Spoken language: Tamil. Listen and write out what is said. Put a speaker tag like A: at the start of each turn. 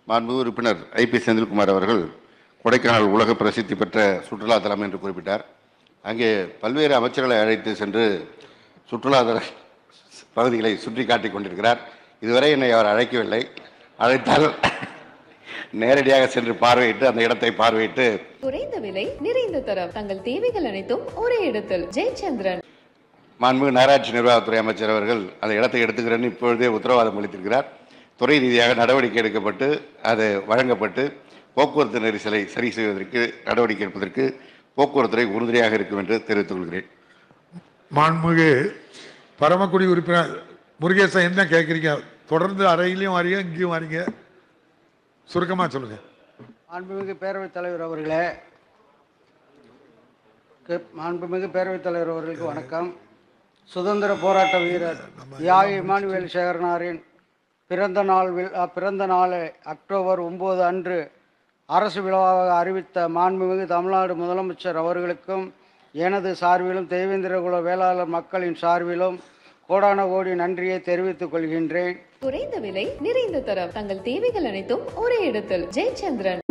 A: மாண்புமிகு உறுப்பினர் ஐ.பி. செந்தில்குமார் அவர்கள் கொடைக்கானல் உலக பிரசித்தி பெற்ற சுற்றுலா தலம் என்று குறிப்பிட்டார். அங்கே பல்வேறு அமைச்சர்களை அழைத்து சென்று சுற்றுலாதல பகுதிகளை சுற்றி காட்டிக் கொண்டிருக்கிறார். இதுவரை என்னை அவர் அழைக்கவில்லை. அழைத்தால் நேரடியாக சென்று பார்வையிட்டு அந்த இடத்தை பார்வையிட்டு
B: குறைந்த விலை நிறைந்த தரம் தங்கள் தேவைகள் அனைத்தும் ஒரே இடத்தில். ஜெயச்சந்திரன்.
A: மாண்புமிகு நகராட்சி நிர்வாகத்துறை அமைச்சர் அவர்கள் அந்த இடத்தை எடுத்துக்கிறேன்னு இப்பொழுதே உத்தரவாதம் அளித்திருக்கிறார். துறை ரீதியாக நடவடிக்கை எடுக்கப்பட்டு அது வழங்கப்பட்டு போக்குவரத்து நெரிசலை சரி செய்வதற்கு நடவடிக்கை எடுப்பதற்கு போக்குவரத்துறை உறுதுணையாக இருக்கும் என்று தெரிவித்துக் கொள்கிறேன்.
C: மாண்புமிகு பரமக்குடி உறுப்பினர் முருகேசன் என்ன கேட்குறீங்க? தொடர்ந்து அறையிலையும் வரீங்க, இங்கேயும் வரீங்க, சுருக்கமாக சொல்லுங்க.
D: மாண்புமிகு பேரவைத் தலைவர் அவர்களே, மாண்புமிகு பேரவைத் தலைவர் அவர்களுக்கு வணக்கம். சுதந்திர போராட்ட வீரர் தியாகி இமானுவேல் சேகரனாரின் பிறந்த நாள் அக்டோபர் 9 அன்று அரசு விழாவாக அறிவித்த மாண்புமிகு தமிழ்நாடு முதலமைச்சர் அவர்களுக்கும் எனது சார்பிலும் தேவேந்திரகுல வேளாளர் மக்களின் சார்பிலும் கோடான கோடி நன்றியை தெரிவித்துக் கொள்கின்றேன்.
B: குறைந்த விலை நிறைந்த தரம் தங்கள் தேவைகள் அனைத்தும் ஒரே இடத்தில். ஜெயச்சந்திரன்.